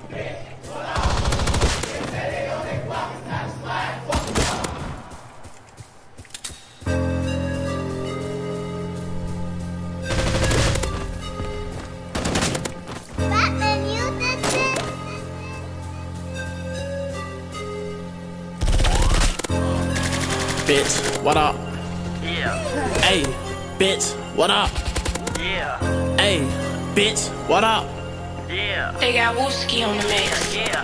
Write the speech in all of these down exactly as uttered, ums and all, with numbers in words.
Bitch, what up? Yeah. Hey, bitch, what up? Yeah. Hey, bitch, what up? Yeah. They got Wooski on the mix. Yeah.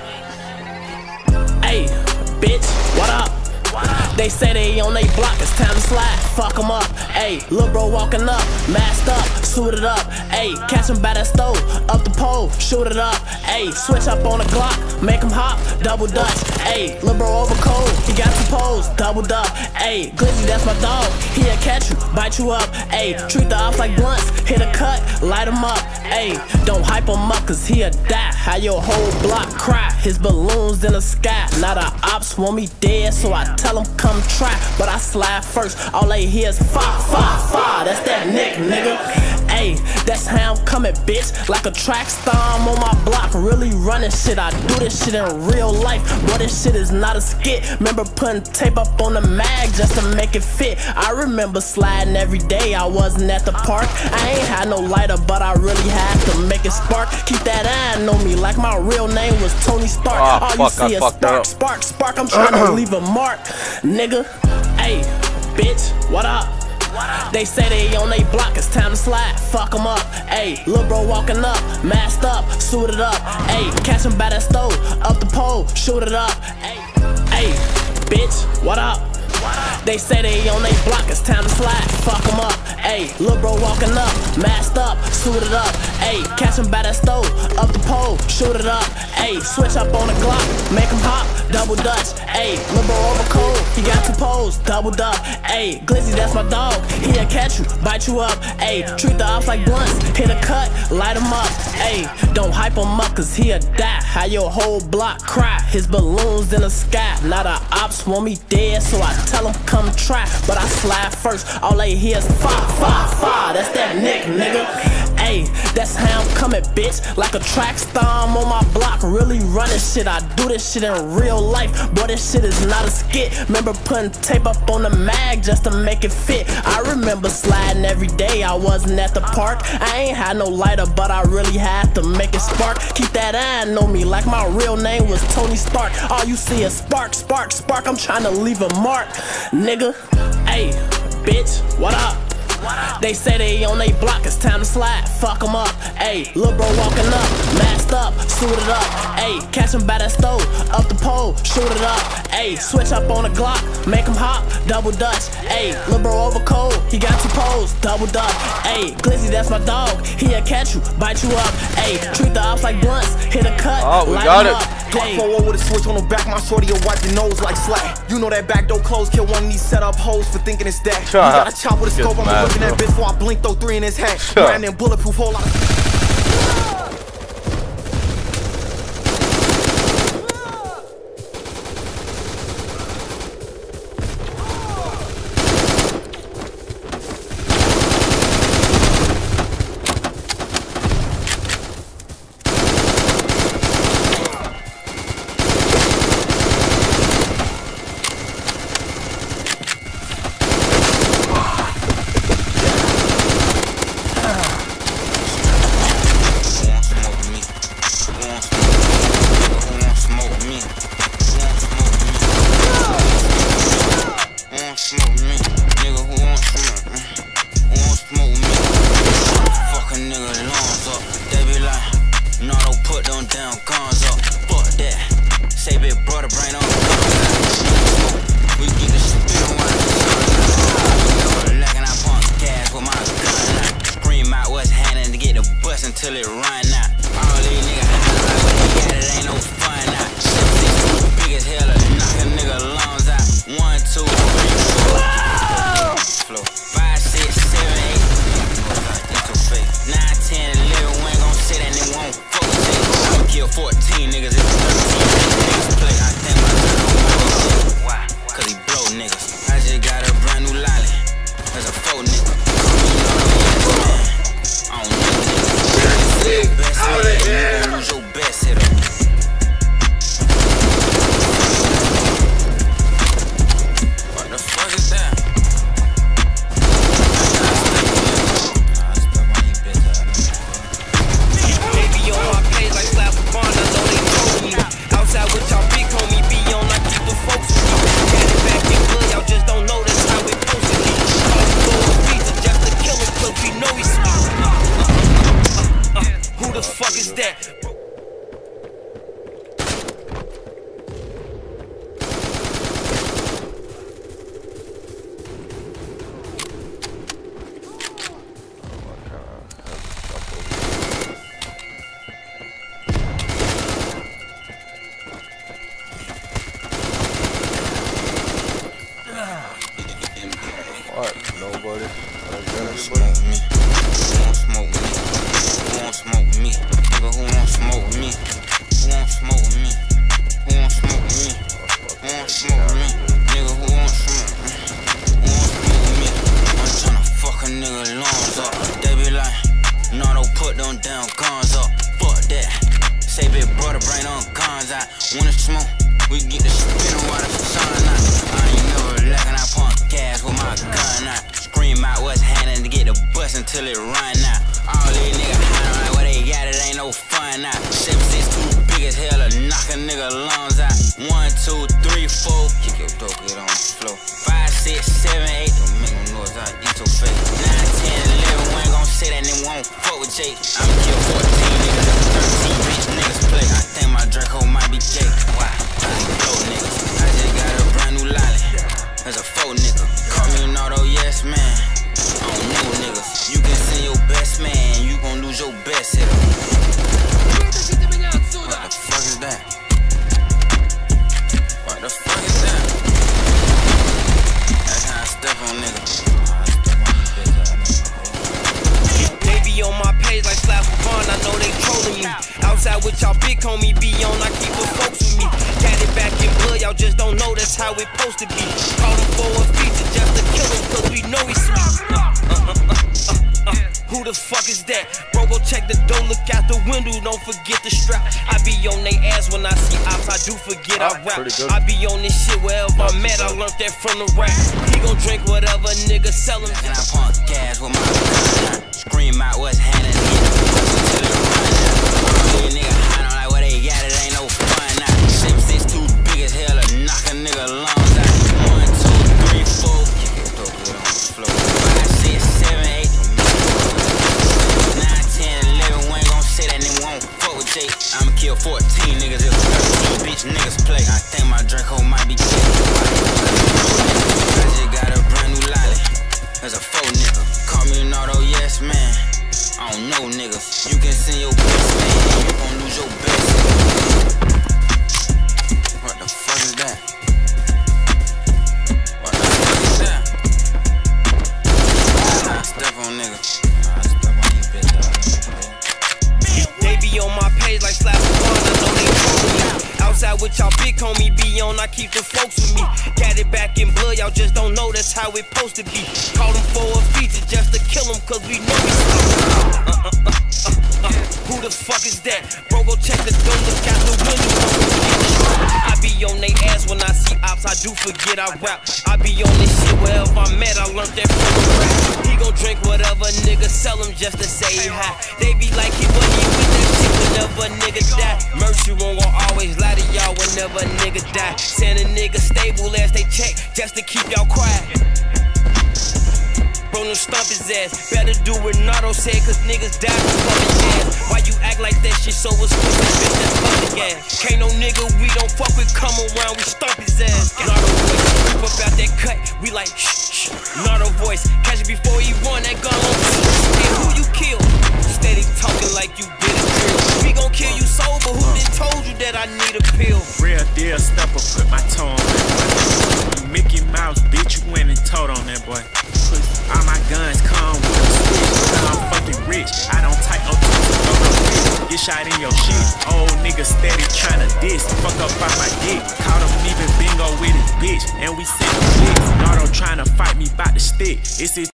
Hey, bitch, what up? What up? They say they on they block, it's time to slide, fuck 'em up. Ayy, lil' bro walking up, masked up, suited up. Ayy, catch him by that stove, up the pole, shoot it up. Ayy, switch up on the Glock, make him hop, double dutch. Ayy, lil' bro over cold, he got two poles, doubled up. Ayy, Glizzy, that's my dog, he'll catch you, bite you up. Ayy, treat the ops like blunts, hit a cut, light him up. Ayy, don't hype him up cause he'll die. How your whole block cry, his balloons in the sky. Now the ops want me dead, so I tell him come try. But I slide first, all they hear is fire, fire, fire. That's that Nick, nigga. Ayy, that's how I'm coming, bitch. Like a track star, I'm on my block, really running shit. I do this shit in real life, but this shit is not a skit. Remember putting tape up on the mag just to make it fit. I remember sliding every day, I wasn't at the park. I ain't had no lighter, but I really had to make it spark. Keep that eye on me like my real name was Tony Stark. Oh, all fuck, you see I is spark, spark, spark. I'm trying to leave a mark, nigga. Ayy, bitch, what up? They say they on they block, it's time to slide, fuck 'em up. Ayy, lil' bro walking up, masked up, suited up. Ayy, catch him by that stove, up the pole, shoot it up. Ayy, ayy, bitch, what up? They say they on they block, it's time to slide, fuck 'em up. Ayy, lil' bro walking up, masked up, suited up. Ayy, catch him by that stove, up the pole, shoot it up. Ayy, switch up on the Glock, make him hop, double dutch. Ayy, lil' bro over cold, he got two poles, doubled up. Ayy, Glizzy, that's my dog, he'll catch you, bite you up. Ayy, treat the ops like blunts, hit a cut, light him up. Ayy, don't hype him up cause he'll die. How your whole block cry, his balloons in the sky. Now the ops want me dead, so I tell him come try. But I slide first, all they hear is fire, fire, fire. That's that Nick, nigga. Ayy, that's how I'm coming, bitch. Like a track star, I'm on my block, really running shit. I do this shit in real life, but this shit is not a skit. Remember putting tape up on the mag just to make it fit. I remember sliding every day, I wasn't at the park. I ain't had no lighter, but I really had to make it spark. Keep that eye on me like my real name was Tony Stark. All you see is spark, spark, spark. I'm trying to leave a mark, nigga. Ayy, bitch, what up? They say they on they block, it's time to slide, fuck 'em up. Ayy, lil' bro walking up, masked up, suited up. Ayy, catch him by that stove, up the pole, shoot it up. Ayy, switch up on the Glock, make him hop, double dutch. Ayy, lil' bro over cold, he got two poles, doubled up. Ayy, Glizzy, that's my dog, he'll catch you, bite you up. Ayy, treat the ops like blunts, hit a cut, oh, we light got him it. up. Glock forward with a switch on the back, my shorty will wipe your nose like slack. You know that back door closed, kill one of these set up hoes for thinking it's that. You got a chop with a scope, I'm looking that bitch before I blink, throw three in his hat. Riding in bulletproof, whole lot of till it run out. All these niggas high like when they got it, ain't no fun out. Shit, big as hell, knock a nigga lungs out. One, two, three, four. Flow. Five, six, seven, eight. That's too fake. Nine, ten, eleven, we ain't gon' sit and they won't fuck with it. I'ma kill fourteen niggas if thirteen niggas play. I think my nigga don't want shit. Why? Cause he blow niggas. I just got a brand new lolly. That's a faux nigga. I don't know. Best hitter, lose your best hitter. buddy. Smoke me. Who won't smoke me? Who won't smoke me? Nigga, who won't smoke me? Who won't smoke me? Who won't smoke me? Who won't smoke me? Nigga, who won't smoke me? Who won't smoke me? I'm tryna fuck a nigga lungs up. They be like, no, don't put them damn guns up. Fuck that. Say big brother, bring them guns out. When it's smoke, we get the spin while the sun out. I ain't never lacking, I pump gas with my gun out. Scream out what's happening to get the bus until it run out. All these niggas hiding like where they got it, ain't no fun now. Seven six too big as hell to knock a nigga lungs out. One, two, three, four. Kick your dope, get on the floor. Five, six, seven, eight. Don't make no noise, I'll eat your face. Nine, ten, eleven, we ain't gon' say that, then we won't fuck with Jake. I'm kill fourteen niggas, thirteen bitch niggas play. I think my Draco might be gay. Why? I blow niggas. I just got a brand new lolly. There's a faux nigga. Call me an auto, yes man. I don't know niggas. You can send your best man, you gon' lose your best hitter. What the fuck is that? What the fuck is that? That's how I step on niggas. They be on my page like Slap Vaughn, I know they trolling me. Outside with y'all big homie be on, I keep the folks with me. Got it back in blood, y'all just don't know that's how it supposed to be. Call him for a feature just to kill him, cause we know he's sweet. Uh, uh, uh, uh, uh, uh. Who the fuck is that? Bro, go check the door, look out the window, don't forget the strap. I be on they ass when I see ops, I do forget I rap. I be on this shit wherever I'm at, I learned that from the rap. He gon' drink whatever nigga sell him. And I pump gas with my gun. Scream out what's happening, get the bus until it run out. All these niggas hiding like where they got it, ain't no fun now. Seven six too big as hell to knock a nigga lungs out. One, two, three, four. Kick your dope, get on the floor. Five, six, seven, eight. Nine, ten, eleven, we ain't gon' say that, then we won't fuck with Jake. I'ma kill fourteen niggas if thirteen bitch niggas play. I think my Draco might be gay. I just got a brand new lolly. There's a faux nigga. Call me an auto, yes man. I don't know niggas. You can send your best man, you gon' lose your best. What the fuck is that? What the fuck is that? I step on niggas. I step on these bitches. They be on my page like Slap Vaughn, I know they trolling me. Outside with y'all big homie be on, I keep the folks with me. Got it back in blood, y'all just don't know that's how it supposed to be. Call him for a feature just to kill him, cause we know he's uh, uh, uh, uh, uh. Who the fuck is that? Bro, go check the door, look out the window, don't forget the strap. I be on they ass when I see ops, I do forget I rap. I be on this shit wherever I'm at, I learned that from the rap. He gon' drink whatever nigga sell him just to say hi. They be like he wasn't even with that shit whenever a nigga die. Mercy won't gon' always lie to y'all whenever a nigga die. Send a nigga stable as they check just to keep y'all quiet. Bro, no stump his ass. Better do what Nardo said, cause niggas die from public gas. Why you act like that shit so exclusive, bitch, that's public ass. Can't no nigga we don't fuck with come around, we stomp his ass. Nardo voice, creep up out that cut, we like shh, shh. Nardo voice, catch it before he run, that gun on shh. Hey, who you kill? Steady talking like you did a drill. We gon' kill you sober, who done told you that I need a pill? Real deal stepper, put my toe on that boy. Mickey Mouse, bitch, you went and told on that boy. All my guns come with a switch, cause I'm fucking rich. I don't type no two, get shot in your shit. Old nigga steady tryna diss, fuck up by my dick. Caught him leaving bingo with his bitch, and we sent him flicks. Nardo tryna fight me bout the stick. It's his